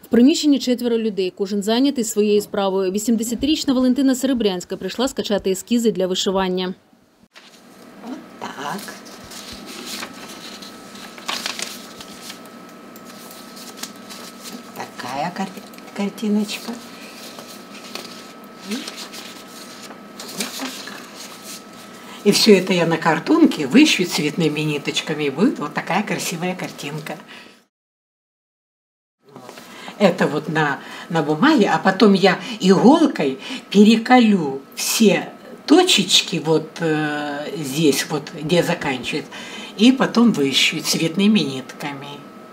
приміщенні 4 людей, кожен зайнятий своєю справою. 80-річна Валентина Серебрянська прийшла скачати ескізи для вишивання. От так. Такая картиночка. И все это я на картонке вышью цветными ниточками, и будет вот такая красивая картинка. Это вот на бумаге, а потом я иголкой переколю все точечки вот здесь, вот где заканчивается, и потом вышью цветными нитками.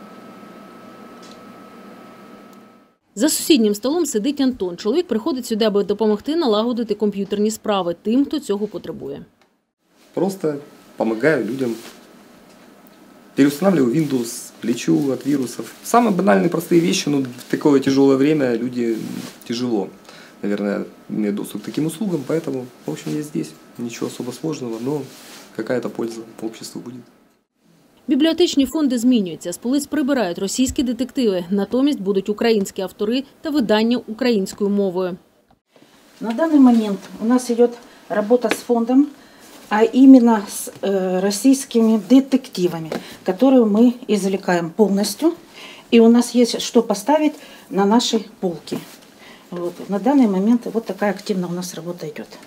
За сусіднім столом сидить Антон. Чоловік приходить сюди, аби допомогти налагодити комп'ютерні справи тим, хто цього потребує. Просто помогаю людям. Переустанавливаю Windows, лечу от вирусов. Самые банальные, простые вещи, но в такое тяжелое время люди тяжело, наверное, имеют доступ к таким услугам, поэтому, в общем, я здесь. Ничего особо сложного, но какая-то польза обществу будет. Бібліотечні фонди змінюються. З полиць прибирають російські детективи. Натомість будуть українські автори та видання українською мовою. На данный момент у нас идет работа с фондом, а именно с российскими детективами, которые мы извлекаем полностью. И у нас есть что поставить на наши полки. Вот. На данный момент вот такая активная у нас работа идет.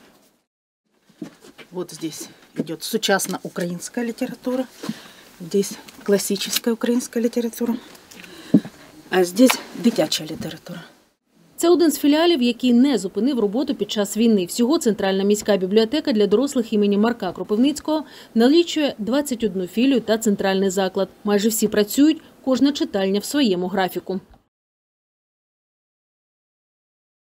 Вот здесь идет сучасная украинская литература, здесь классическая украинская литература, а здесь дитячая литература. Це один з філіалів, який не зупинив роботу під час війни. Всього Центральна міська бібліотека для дорослих імені Марка Кропивницького налічує 21 філію та центральний заклад. Майже всі працюють, кожна читальня в своєму графіку.